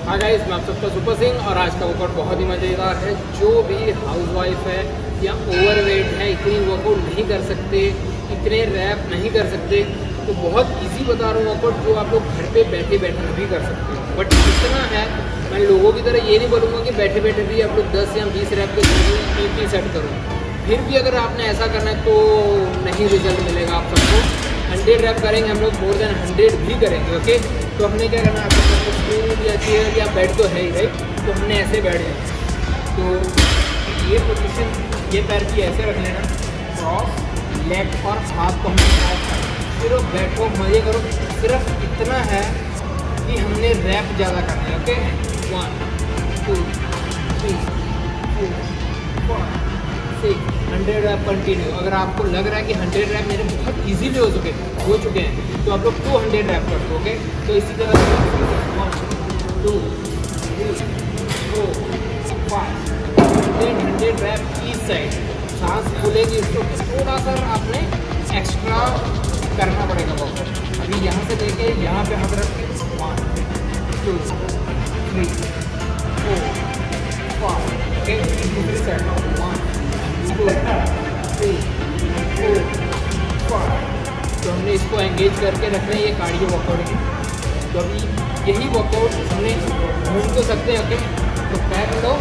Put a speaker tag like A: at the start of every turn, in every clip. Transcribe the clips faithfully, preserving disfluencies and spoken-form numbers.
A: हाँ गाइस, मैं आप सबका सुपर सिंह और आज का वर्कआउट बहुत ही मज़ेदार है। जो भी हाउसवाइफ है या ओवरवेट है, इतनी वर्कआउट नहीं कर सकते, इतने रैप नहीं कर सकते, तो बहुत इजी बता रहा हूँ वर्कआउट जो आप लोग घर पे बैठे बैठे भी कर सकते हो। बट इतना है, मैं लोगों की तरह ये नहीं बोलूँगा कि बैठे बैठे भी आप लोग दस या बीस रैप के तीन सेट करो। फिर भी अगर आपने ऐसा करना है तो नहीं रिजल्ट मिलेगा आप सबको। हंड्रेड रैप करेंगे हम लोग, मोर देन हंड्रेड भी करेंगे। ओके, तो हमने क्या करना है, आपको स्टूल या चेयर या बेड तो है ही राइट, तो हमने ऐसे बैठ जाना। तो ये पोजीशन, ये पैर की ऐसे रख लेना, क्रॉस लेफ्ट और हाथ को हमने क्रॉस करना। फिर वो बैठो, मजे करो। सिर्फ इतना है कि हमने रैप ज़्यादा करना है। Okay, one two three four five six, hundred rep continue. अगर आपको लग रहा है कि हंड्रेड रैप मेरे बहुत इजीली हो चुके हो चुके हैं तो आप लोग टू हंड्रेड रैप कर दो। ओके, तो इसी तरह one two three four five ten hundred rep each side. सांस खुलेगी, इसको थोड़ा सा आपने एक्स्ट्रा करना पड़ेगा वर्कआउट। अभी यहाँ से लेके यहाँ पे हाथ रख के one two three four five. Okay, दूसरी side one two three four five. तो हमने इसको एंगेज करके रखना है, ये कार्डियो वर्कआउट है। तो अभी यही वर्कआउट हमने घूम तो सकते हैं। ओके, तो पैर लो,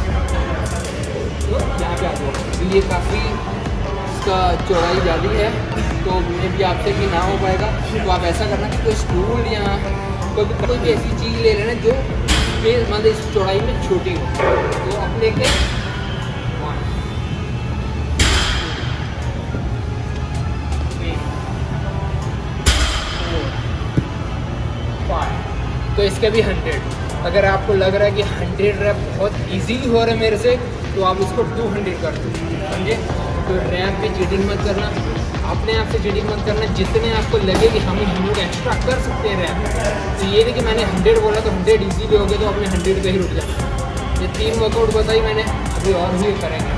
A: तो यहाँ पे आ जाओ। ये काफ़ी इसका चौड़ाई ज़्यादा है, तो मे भी आपसे भी ना हो पाएगा। तो आप ऐसा करना कि कोई स्टूल या कोई कोई भी ऐसी चीज़ ले लेना जो मतलब इस चौड़ाई में छोटी हो। तो आप लेके तो इसके भी हंड्रेड। अगर आपको लग रहा है कि हंड्रेड रैप बहुत इजीली हो रहा है मेरे से, तो आप इसको टू हंड्रेड कर दो। समझे? तो रैप में चीटिंग मत करना, अपने आप से चीटिंग मत करना। जितने आपको लगे कि हम हम लोग एक्स्ट्रा कर सकते हैं रैप, तो ये नहीं कि मैंने हंड्रेड बोला तो हंड्रेड ईजीली हो गया तो अपने हंड्रेड पे ही रुक जाए। ये तीन वर्कआउट बताई मैंने, अभी और भी करेंगे।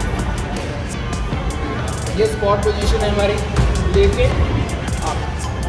A: ये स्क्वाट पोजीशन है हमारी, लेके आप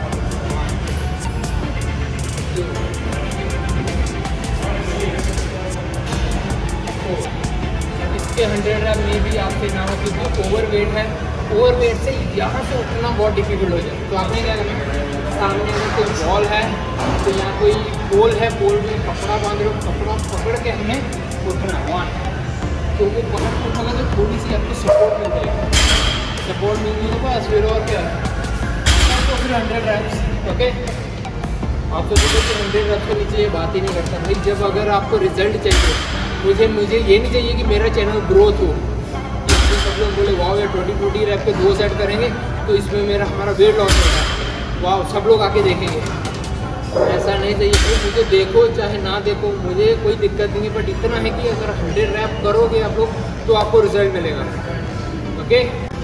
A: इसके हंड्रेड रैप में भी आपसे ना हो, क्योंकि ओवर वेट है। ओवर वेट से यहाँ से उठना बहुत डिफिकल्ट हो जाए। तो आपने क्या करना है, सामने अगर कोई बॉल है तो यहाँ कोई पोल है, पोल में कपड़ा बांध रहे हो, कपड़ा पकड़ के हमें उठना वन। तो वो पकड़ उठाना तो थोड़ी सी आपको सपोर्ट मिल जाएगी। सपोर्ट मिलने के बाद फिर और क्या, तो फिर हंड्रेड रैप्स। ओके, आप तो देखो कि हंड्रेड रैप्स के नीचे ये बात ही नहीं करता भाई। जब अगर आपको रिजल्ट चाहिए, मुझे मुझे ये नहीं चाहिए कि मेरा चैनल ग्रोथ हो। इसमें सब लोग बोले वाह यार ट्वेंटी ट्वेंटी रैप के दो सेट करेंगे तो इसमें मेरा हमारा वेट लॉस होगा, वाह सब लोग आके देखेंगे। ऐसा नहीं चाहिए भाई, मुझे देखो चाहे ना देखो, मुझे कोई दिक्कत नहीं है। बट इतना है कि अगर हंड्रेड रैप करोगे आप लोग तो आपको रिजल्ट मिलेगा। ओके,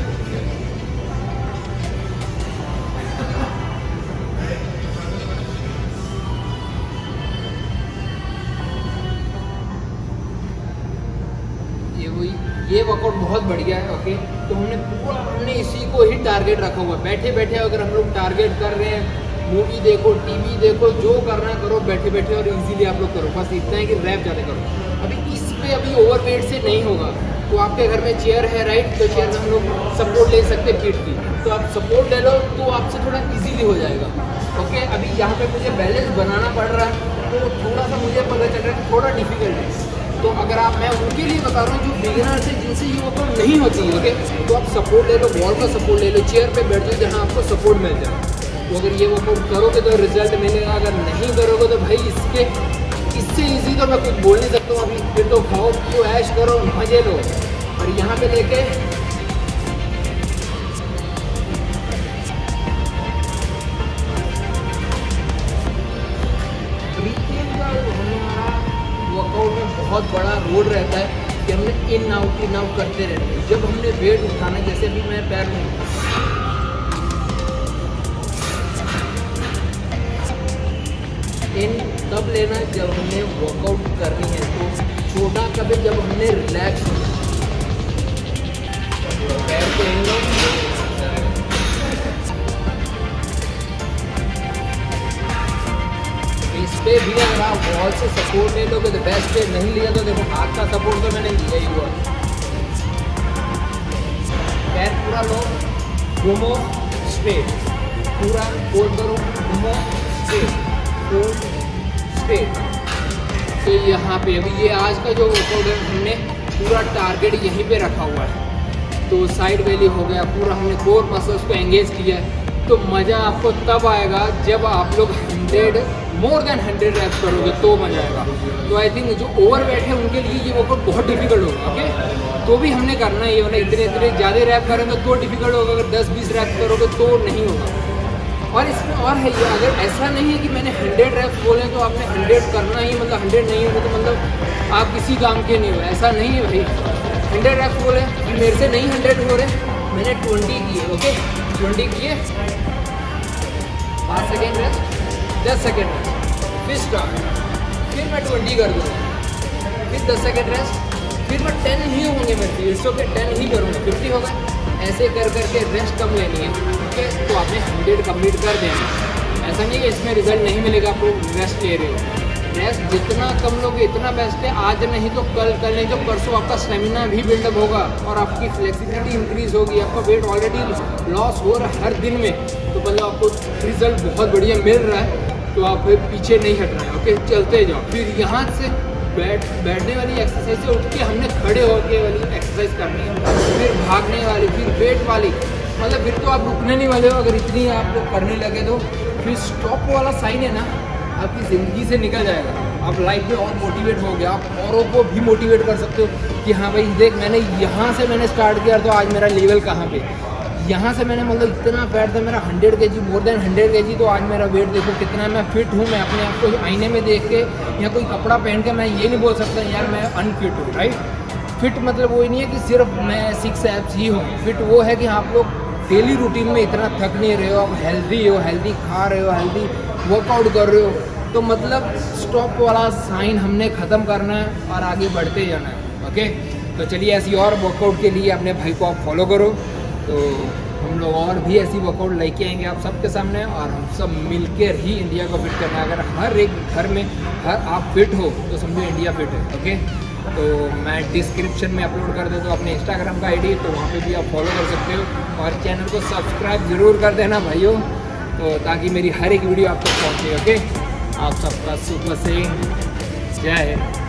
A: ये वर्कआउट बहुत बढ़िया है। ओके, तो हमने पूरा हमने इसी को ही टारगेट रखा हुआ है। बैठे बैठे अगर हम लोग टारगेट कर रहे हैं, मूवी देखो, टीवी देखो, जो करना है करो बैठे बैठे और इजीली आप लोग करो। बस इतना है कि रैप ज़्यादा करो। अभी इस पे अभी ओवरवेट से नहीं होगा। तो आपके घर में चेयर है राइट, तो चेयर में हम लोग सपोर्ट ले सकते हैं फीट की, तो आप सपोर्ट ले लो तो आपसे थोड़ा ईजीली हो जाएगा। ओके, अभी यहाँ पे मुझे बैलेंस बनाना पड़ रहा है, तो थोड़ा सा मुझे पता चल रहा है कि थोड़ा डिफिकल्ट है। तो अगर आप, मैं उनके लिए बता रहा हूँ जो बिगिनर से, जिनसे ये वर्कआउट नहीं होती है। ओके, तो आप सपोर्ट ले लो, वॉल का सपोर्ट ले लो, चेयर पे बैठ जाओ जहाँ आपको सपोर्ट मिल जाए। तो अगर ये वर्कआउट करोगे तो रिजल्ट मिलेगा, अगर नहीं करोगे तो भाई इसके इससे इजी तो मैं कुछ बोल नहीं सकता हूँ। अभी फिर तो खाओ पियो ऐश करो मजे लो। और यहाँ पे लेके वर्कआउट में बहुत बड़ा रोल रहता है कि हमने इन आउट इन आउट करते रहते हैं। जब हमने वेट उठाना, जैसे भी मैं पैर में इन तब लेना जब हमने वर्कआउट करनी है। तो छोटा कभी जब हमने रिलैक्स पैर को इन लो, पे भी अगर आप वॉल से सपोर्ट ले लोगे तो बेस्ट है, नहीं लिया तो देखो हाथ का सपोर्ट तो मैंने लिया ही हुआ। पैर पूरा लो, घूमो स्ट्रेट, पूरा फोल्ड करो, घूमो स्ट्रेट, फोल्ड स्ट्रेट। तो यहाँ पे अभी ये आज का जो वर्कआउट है हमने पूरा टारगेट यहीं पे रखा हुआ है। तो साइड वैली हो गया, पूरा हमने कोर मसल्स को एंगेज किया है। तो मज़ा आपको तब आएगा जब आप लोग hundred more than hundred reps करोगे तो मज़ा आएगा। तो आई थिंक जो ओवर वेट है उनके लिए ये वर्कआउट बहुत डिफिकल्ट होगा। ओके, तो भी हमने करना है ये वाला, इतने इतने ज़्यादा रैप करेंगे तो डिफिकल्ट होगा, अगर दस बीस रैप करोगे तो नहीं होगा। और इसमें और है ये, अगर ऐसा नहीं है कि मैंने हंड्रेड रैप्स बोले तो आपने हंड्रेड करना ही, मतलब हंड्रेड नहीं होगा तो मतलब आप किसी काम के नहीं हो, ऐसा नहीं है भाई। हंड्रेड रैप्स बोले मेरे से नहीं हंड्रेड हो रहे, मैंने ट्वेंटी किए। ओके, ट्वेंटी किए, पाँच सेकेंड रेस्ट, दस सेकेंड रेस्ट, फिर स्टार्ट, फिर मैं ट्वेंटी कर दूँगा, फिर दस सेकेंड रेस्ट, फिर मैं टेन ही होंगे मेरे फील्ड्स के टेन ही करूँगा, फिफ्टी होगा। ऐसे कर करके रेस्ट कम लेनी है। ओके, तो आपने हंड्रेड कम्प्लीट कर देना। ऐसा नहीं है इसमें रिजल्ट नहीं मिलेगा, आपको रेस्ट ले रहे हो। रेस्ट जितना कम लोगे इतना बेस्ट है। आज नहीं तो कल, कल नहीं तो परसों आपका स्टेमिना भी बिल्डअप होगा और आपकी फ्लेक्सिबिलिटी इंक्रीज होगी। आपका वेट ऑलरेडी लॉस हो रहा है हर दिन में, तो मतलब आपको रिजल्ट बहुत बढ़िया मिल रहा है, तो आप फिर पीछे नहीं हट रहे हैं। ओके, चलते जाओ। फिर यहाँ से बैठ बैठने वाली एक्सरसाइज से उठ के हमने खड़े होके वाली एक्सरसाइज करनी है, फिर भागने वाली, फिर वेट वाली, मतलब फिर तो आप रुकने नहीं वाले हो। अगर इतनी आप लोग करने लगे तो फिर स्टॉप वाला साइन है ना आपकी ज़िंदगी से निकल जाएगा। आप लाइफ में और मोटिवेट हो गया, आप औरों को भी मोटिवेट कर सकते हो कि हाँ भाई देख, मैंने यहाँ से मैंने स्टार्ट किया तो आज मेरा लेवल कहाँ पे, यहाँ से मैंने मतलब इतना फैट था मेरा हंड्रेड के जी, मोर देन हंड्रेड के जी, तो आज मेरा वेट देखो कितना मैं फिट हूँ। मैं अपने आप को आईने में देख के या कोई कपड़ा पहन के मैं ये नहीं बोल सकता यार मैं अनफिट हूँ। राइट, फिट मतलब वो नहीं है कि सिर्फ मैं सिक्स एब्स ही हूँ। फिट वो है कि आप लोग डेली रूटीन में इतना थक नहीं रहे हो, आप हेल्दी हो, हेल्दी खा रहे हो, हेल्दी वर्कआउट कर रहे हो, तो मतलब स्टॉप वाला साइन हमने ख़त्म करना है और आगे बढ़ते जाना है। ओके, तो चलिए ऐसी और वर्कआउट के लिए अपने भाई को आप फॉलो करो। तो हम लोग और भी ऐसी वर्कआउट लेके आएंगे आप सबके सामने, और हम सब मिलकर ही इंडिया को फिट करना है। अगर हर एक घर में हर आप फिट हो तो समझो इंडिया फिट है। ओके, तो मैं डिस्क्रिप्शन में अपलोड कर देता हूँ अपने इंस्टाग्राम का आईडी, तो वहाँ पे भी आप फॉलो कर सकते हो और चैनल को सब्सक्राइब ज़रूर कर देना भाइयों, तो ताकि मेरी हर एक वीडियो आप तक पहुँचे। ओके, आप सबका सुबह से जय हिंद।